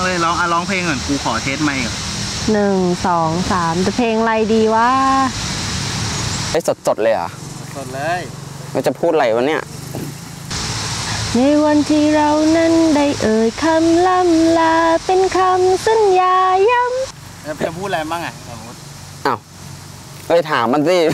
เลยร้องเพลงก่อนกูขอเทสไมค์ก่อน 1 2 3จะเพลงอะไรดีวะไอ้สดเลยเหรอสดเลยมันจะพูดอะไรวะเนี่ยในวันที่เรานั้นได้เอ่ยคำล่ำลาเป็นคำสัญญาย้ำแล้วจะพูดอะไรบ้างอ่ะสมมติอ้าวเฮ้ยถามมันสิ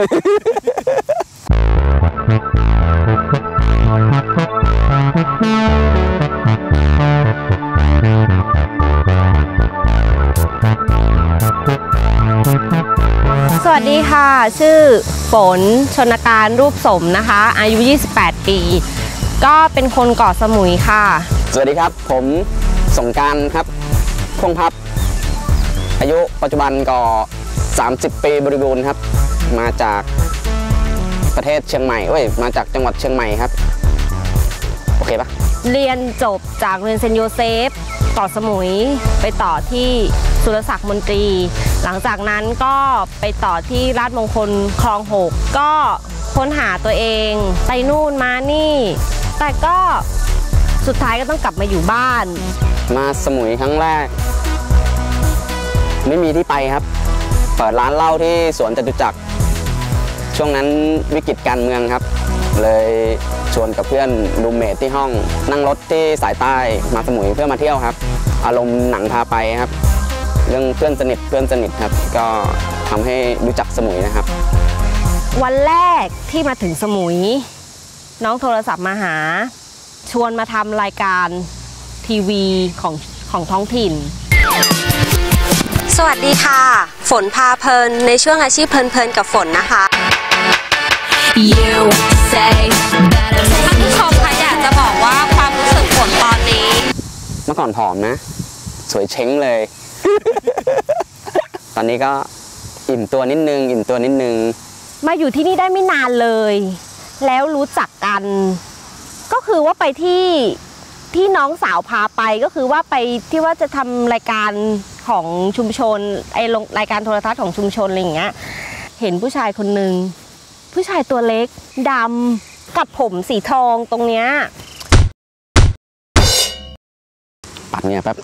สวัสดีค่ะชื่อฝนชนการรูปสมนะคะอายุ28 ปีก็เป็นคนเกาะสมุยค่ะสวัสดีครับผมสงกรานต์ครับพงพับอายุปัจจุบันก็30 ปีบริบูรณ์ครับมาจากประเทศเชียงใหม่มาจากจังหวัดเชียงใหม่ครับโอเคปะเรียนจบจากโรงเรียนเซนต์โยเซฟเกาะสมุยไปต่อที่สุรศักดิ์มนตรีหลังจากนั้นก็ไปต่อที่ราชมงคลคลอง 6ก็ค้นหาตัวเองไปนู่นมานี่แต่ก็สุดท้ายก็ต้องกลับมาอยู่บ้านมาสมุยครั้งแรกไม่มีที่ไปครับเปิดร้านเหล้าที่สวนจตุจักรช่วงนั้นวิกฤตการเมืองครับเลยชวนกับเพื่อนรูมเมทที่ห้องนั่งรถที่สายใต้มาสมุยเพื่อมาเที่ยวครับอารมณ์หนังพาไปครับเรื่องเพื่อนสนิทครับก็ทำให้รู้จักสมุยนะครับวันแรกที่มาถึงสมุยน้องโทรศัพท์มาหาชวนมาทำรายการทีวีของท้องถิ่นสวัสดีค่ะฝนพาเพลินในช่วงอาชีพเพลินกับฝนนะคะท่านผู้ชมคะอยากจะบอกว่าความรู้สึกฝนตอนนี้เมื่อก่อนผอมนะสวยเช้งเลย ตอนนี้ก็อิ่มตัวนิดนึงมาอยู่ที่นี่ได้ไม่นานเลยแล้วรู้จักกันก็คือว่าไปที่น้องสาวพาไปก็คือว่าไปที่ว่าจะทำรายการของชุมชนรายการโทรทัศน์ของชุมชนอะไรอย่างเงี้ยเห็นผู้ชายคนหนึ่งผู้ชายตัวเล็กดำกับผมสีทองตรงเนี้ยปัดเนี่ยแป๊บ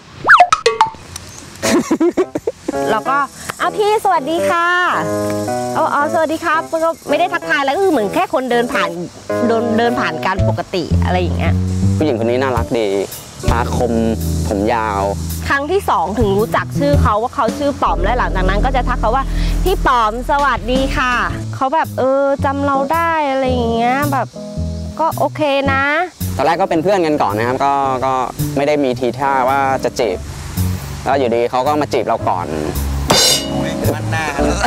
แล้วก็พี่สวัสดีค่ะสวัสดีครับก็ไม่ได้ทักทายแล้วก็คือเหมือนแค่คนเดินผ่านการปกติอะไรอย่างเงี้ยผู้หญิงคนนี้น่ารักดีตาคมผมยาวครั้งที่2ถึงรู้จักชื่อเขาว่าเขาชื่อป๋อมและหลังจากนั้นก็จะทักเขาว่าพี่ป๋อมสวัสดีค่ะเขาแบบจำเราได้อะไรอย่างเงี้ยแบบก็โอเคนะตอนแรกก็เป็นเพื่อนกันก่อนนะครับก็ไม่ได้มีทีท่าว่าจะจีบแล้วอยู่ดีเขาก็มาจีบเราก่อนมันหน้า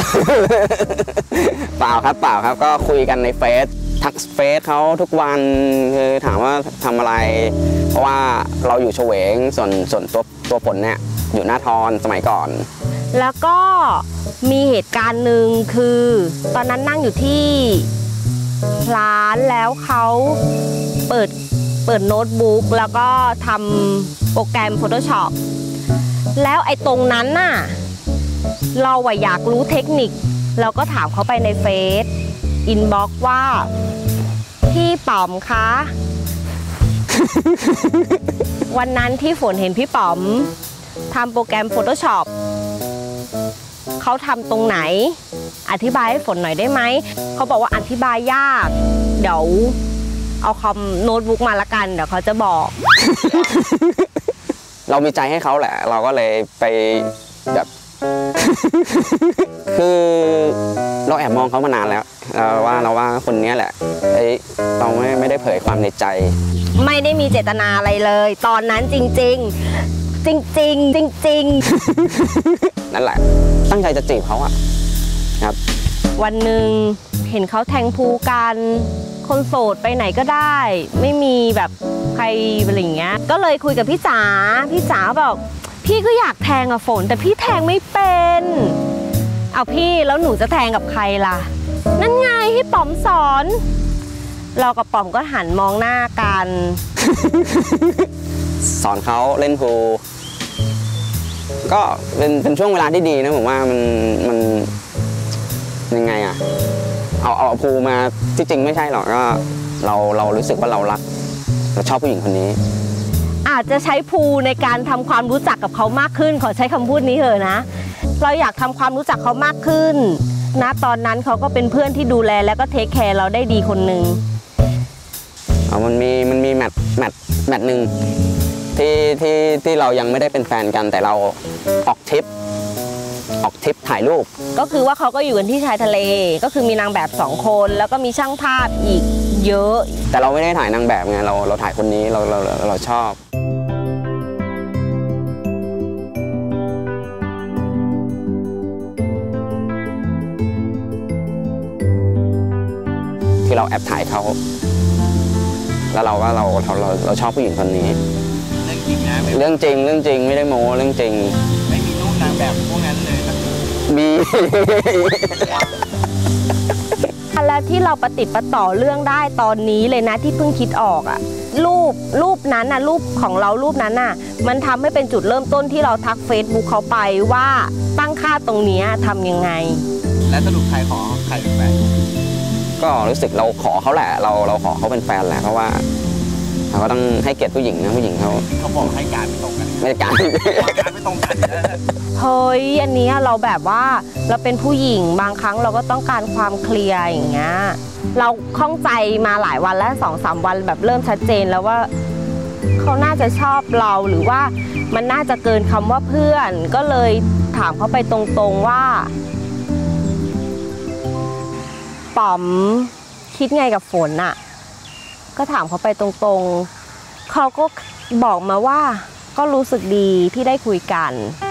เปล่าครับก็คุยกันในเฟซทักเฟซเขาทุกวันคือถามว่าทำอะไรเพราะว่าเราอยู่เฉวงส่วนตัวผลเนี่ยอยู่หน้าทอนสมัยก่อนแล้วก็มีเหตุการณ์หนึ่งคือตอนนั้นนั่งอยู่ที่ร้านแล้วเขาเปิดโน้ตบุ๊กแล้วก็ทำโปรแกรม Photoshop แล้วไอ้ตรงนั้นน่ะเราอยากรู้เทคนิคเราก็ถามเขาไปในเฟซอินบ็อกซ์ว่าพี่ป๋อมคะ วันนั้นที่ฝนเห็นพี่ป๋อมทำโปรแกรม Photoshop เขาทำตรงไหนอธิบายให้ฝนหน่อยได้ไหมเขาบอกว่าอธิบายยากเดี๋ยวเอาคอมโน้ตบุ๊กมาละกันเดี๋ยวเขาจะบอกเรามีใจให้เขาแหละเราก็เลยไปแบบ คือเราแอบมองเขามานานแล้วเราว่าคนนี้แหละเราไม่ได้เผยความในใจไม่ได้มีเจตนาอะไรเลยตอนนั้นจริงนั่นแหละตั้งใจจะจีบเขาอะครับวันหนึ่งเห็นเขาแทงพูกันคนโสดไปไหนก็ได้ไม่มีแบบใครอะไรอย่างเงี้ยก็เลยคุยกับพี่จ๋าบอกพี่ก็อยากแทงฝนแต่พี่แทงไม่เป็นเอาพี่แล้วหนูจะแทงกับใครล่ะนั่นไงพี่ป๋อมสอนเรากับป๋อมก็หันมองหน้ากันสอนเขาเล่นพูก็เป็นช่วงเวลาที่ดีนะผมว่ามันยังไงอะเอาพูมาที่จริงไม่ใช่หรอกก็เรารู้สึกว่าเรารักเราชอบผู้หญิงคนนี้อาจจะใช้ภูในการทำความรู้จักกับเขามากขึ้นขอใช้คำพูดนี้เถอะนะเราอยากทำความรู้จักเขามากขึ้นนะตอนนั้นเขาก็เป็นเพื่อนที่ดูแลแล้วก็เทคแคร์เราได้ดีคนหนึ่งมันมีแมตช์หนึ่งที่เรายังไม่ได้เป็นแฟนกันแต่เราออกทริปถ่ายรูปก็คือว่าเขาก็อยู่กันที่ชายทะเลก็คือมีนางแบบ2 คนแล้วก็มีช่างภาพอีกเยอะแต่เราไม่ได้ถ่ายนางแบบไงเราถ่ายคนนี้เราชอบที่เราแอบถ่ายเขาแล้วเราว่าเราชอบผู้หญิงคนนี้เรื่องจริงนะเรื่องจริงไม่ได้โม้เรื่องจริงไม่มีรูปนางแบบพวกนั้นเลยมีแล้วที่เราประติดประต่อเรื่องได้ตอนนี้เลยนะที่เพิ่งคิดออกอะรูปนั้นน่ะรูปของเรารูปนั้นน่ะมันทำให้เป็นจุดเริ่มต้นที่เราทัก Facebook เขาไปว่าตั้งค่าตรงนี้ทำยังไงและสรุปใครขอใครเป็นแฟนก็รู้สึกเราขอเขาแหละเราขอเขาเป็นแฟนแหละเพราะว่าเราก็ต้องให้เกียรติผู้หญิงนะผู้หญิงเขาบอกให้การไม่ตรงกันไม่การไม่ตรงกันเฮ้ยอันนี้เราแบบว่าเราเป็นผู้หญิงบางครั้งเราก็ต้องการความเคลียร์อย่างเงี้ยเราข้องใจมาหลายวันแล้ว2-3 วันแบบเริ่มชัดเจนแล้วว่าเขาน่าจะชอบเราหรือว่ามันน่าจะเกินคำว่าเพื่อนก็เลยถามเขาไปตรงๆว่าป๋อมคิดไงกับฝนอะก็ถามเขาไปตรงๆเขาก็บอกมาว่าก็รู้สึกดีที่ได้คุยกัน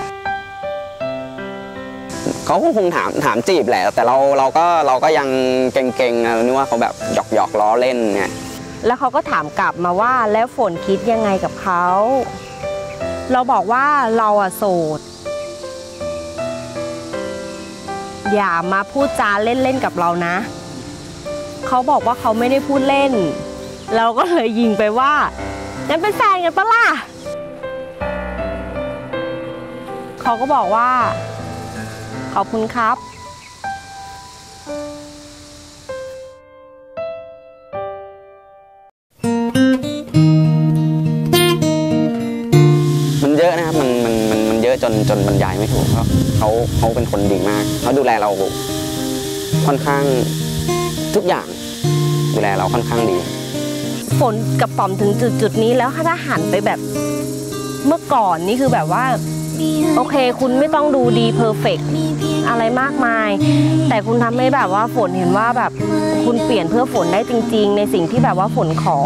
เขาคงถามจีบแหละแต่เราก็ยังเก่งๆนะนึกว่าเขาแบบหยอกล้อเล่นไงแล้วเขาก็ถามกลับมาว่าแล้วฝนคิดยังไงกับเขาเราบอกว่าเราอะโสดอย่ามาพูดจาเล่นๆกับเรานะเขาบอกว่าเขาไม่ได้พูดเล่นเราก็เลยยิงไปว่างั้นเป็นแฟนกันปะล่ะเขาก็บอกว่าขอบคุณครับมันเยอะนะครับมันเยอะจนบรรยายไม่ถูกเพราะเขาเป็นคนดีมากเขาดูแลเราค่อนข้างทุกอย่างดูแลเราค่อนข้างดีฝนกับป๋อมถึงจุดนี้แล้วถ้าหันไปแบบเมื่อก่อนนี่คือแบบว่าโอเคคุณไม่ต้องดูดีเพอร์เฟกต์อะไรมากมายแต่คุณทำให้แบบว่าฝนเห็นว่าแบบคุณเปลี่ยนเพื่อฝนได้จริงๆในสิ่งที่แบบว่าฝนขอ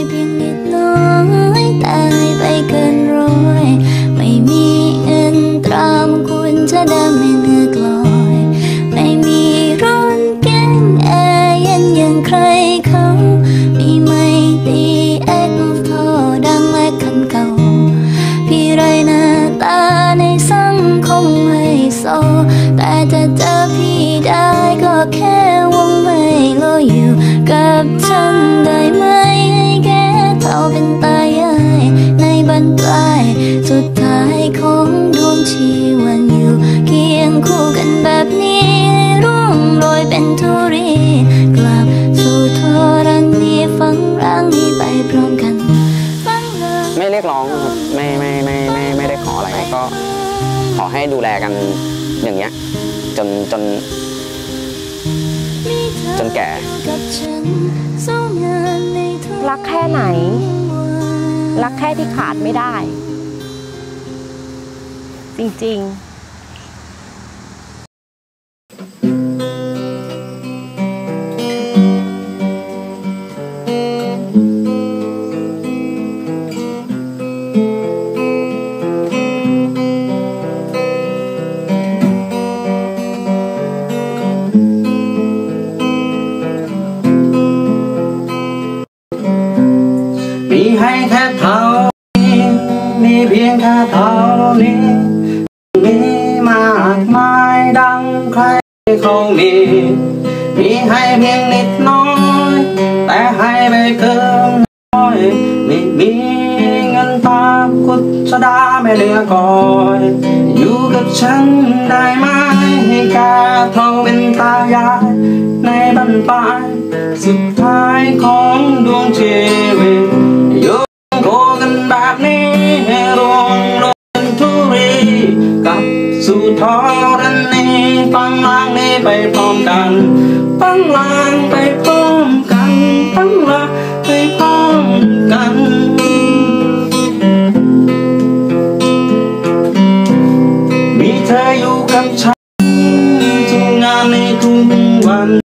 ไปเกินร้อยไม่มีเงินตรามคุณจะเดินไม่เลือกลอยไม่มีร้อนแก้งแอร์เย็นอย่างใครเขามีไม่ตีแอดโทรดังและคันเก่าพี่ไรหน้าตาในสังคมไม่โซแต่จะเจอพี่ได้ก็แค่วงไม่โลอยู่กับฉันได้ไหมให้แค่เท่าเป็นตายายในบรรปลายสุดท้ายของดวงชีวันอยู่เคียงคู่กันแบบนี้ร่วงโรยเป็นธุรีกลับสู่ทรณีฝังร่างนี้ไปพร้อมกันไม่เรียกร้องครับไม่ได้ขออะไรก็ขอให้ดูแลกันอย่างเงี้ยจนแก่รักแค่ไหนรักแค่ที่ขาดไม่ได้จริงๆมีให้แค่เท่านี้มีเพียงแค่เท่านี้มีมากมายดังใครเขามีให้เพียงนิดน้อยแต่ให้ไปเกินร้อยไม่มีเงินตามกุศลาไม่เหลือก่อยอยู่กับฉันได้ไหมให้แค่เท่าเป็นตายายในบรรปลายสุดท้ายของดวงชีวิตอยู่โคกันแบบจากนี้ให้รวงลงทุรีกับสู่ทอรันนี้ฟังลางนี้ไปพร้อมกันฟังลางไปพร้อมกันฟังลางไปพร้อมกันมีเธออยู่กับฉันทุกงานในทุกวัน